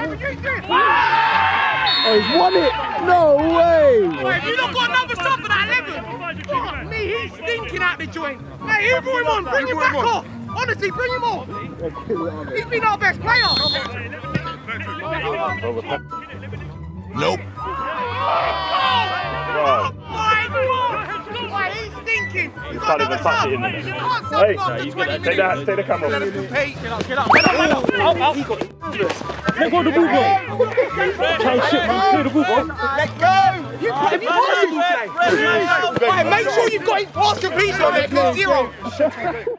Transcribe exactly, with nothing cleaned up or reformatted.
Oh, he's won it! No way! Wait, have you not got another shot for that eleven? Fuck me, he's stinking out the joint. Hey, who brought him on? Bring him back off! Honestly, bring him on! He's been our best player! Nope. Oh my God! Wait, he's stinking! You can't even touch it in there. Hey, no, you get that. Take that. Take the camera. Let him compete. Get up, get up, get up, get up. Oh, oh. He got it. Let go of the ball, bro. Try and shit, man. Clear the ball, bro. Let go! You have you passed the ball today? Right, make sure you've got his pass completion on there, zero.